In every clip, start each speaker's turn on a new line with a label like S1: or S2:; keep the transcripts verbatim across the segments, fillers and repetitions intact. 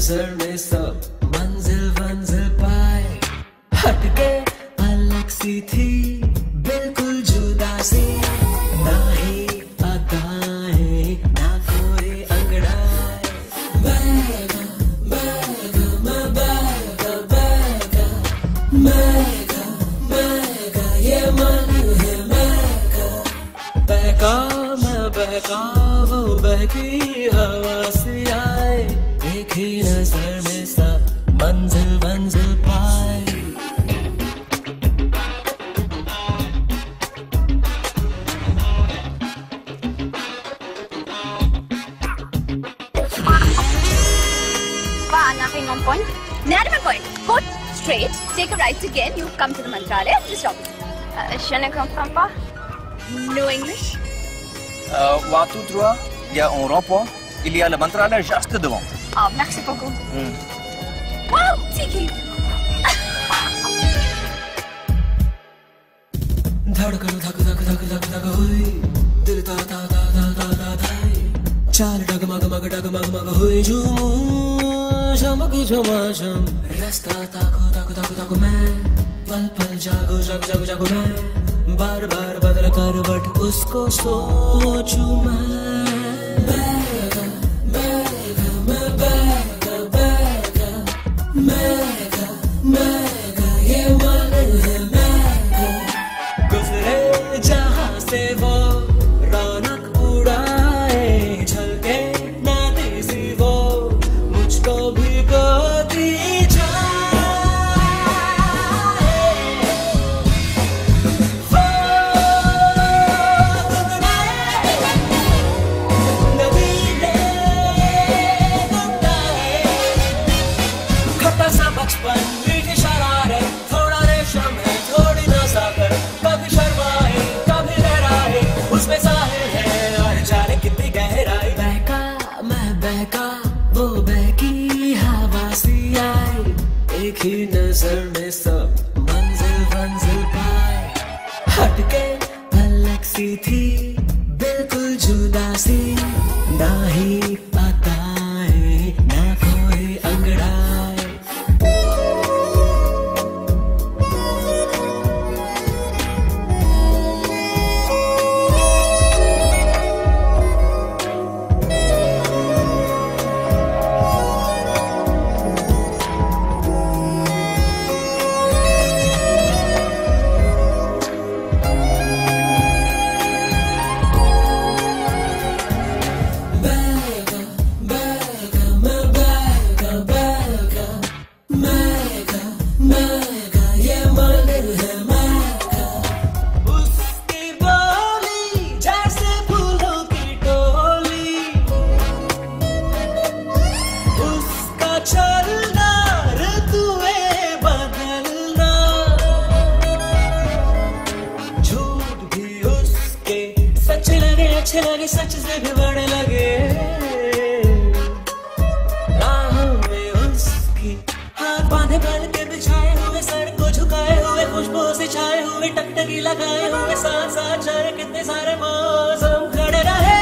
S1: नजर में सब मंजिल मंजिल पाए, हटके अलग सी थी बिल्कुल जुदा सी, ना ही अदाएं ना कोई अंगड़ाए। बैगा बैगा मैं बैगा बैगा मैगा मैगा ये मन है मैगा, बहका मैं बहका वो बहकी हवा सी आए, एक ही नजर में सब मंजिल मंजिल पाए।
S2: Nothing on point. Not on point. Go straight. Take a right again. You come to the Mantralaya. Just stop. Uh, Je ne comprends pas. No English.
S3: Uh, à tout droit, il y a un rond-point. Il y a le Mantralaya juste devant.
S2: Oh, merci beaucoup.
S3: Mm.
S2: Wow, Tiki.
S1: धड़कन धक धक धक धक धक हुई, दिल ता ता ता ता ता ता ताई, चाल डगमग मग डगमग मग हुई झूमू झमक झमाझम, रास्ता ताको ताको ताको ताको मैं, पल पल जागो जग जग जागो मैं, बार बार बदल करवट उसको सोचूं मैं। बैगा बैगा मैं बैगा बैगा मैगा मैगा ये मन है मैगा, गुजरे जहाँ से वो रौनक उड़ाए, झलके ना देसी वो मुझको भी गोदी जाए। वो नवीने गुंडाए, खट्टा सा बचपन मीठी शरारत, थोड़ा रेशम है थोड़ी नज़ाकत, कभी शर्माए कभी लहराए, उसमें साहिल है और जाने कितनी गहराई। बहका मैं बहका वो बहकी हवा सी आई, एक ही नजर में सब मंजिल मंजिल पाए, हटके अलग सी थी बिल्कुल जुदा सी, ना ही अदाएं ना कोई अंगड़ाए। बैगा बैगा मैं बैगा बैगा मैगा मैगा ये मन है मैगा, उसकी बोली जैसे फूलों की टोली, उसका चलना ऋतुएं बदलना, झूठ भी उसके सच लगे अच्छे लगे सच से भी बड़े लगे, राहों में उसकी हाथ बांधे पल के बिछाए हुए, सर को झुकाए हुए, खुशबू से छाए हुए, टकटकी लगाए हुए, साथ साथ चले कितने सारे मौसम खड़े रहे।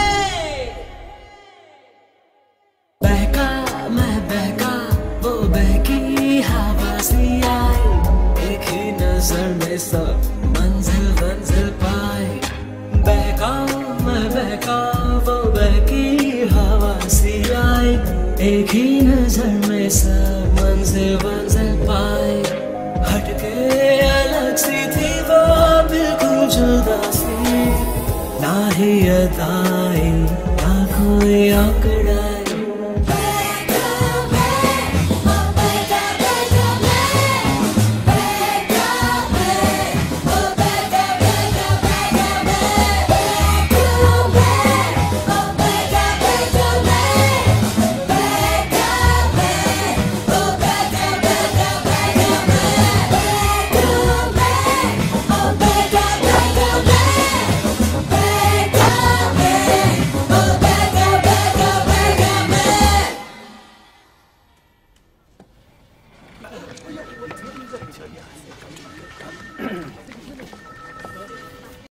S1: बहका मैं बहका वो बहकी हवा सी आई, एक ही नजर में सब मंजिल मंजिल पाए, बहका मैं बहका वो बहकी हवा सी आई, एक ही नजर में सब मंजिल मंजिल पाए, हटके अलग सी थी वो बिल्कुल जुदा सी, ना ही अदाएं ना कोई आंकड़ाए।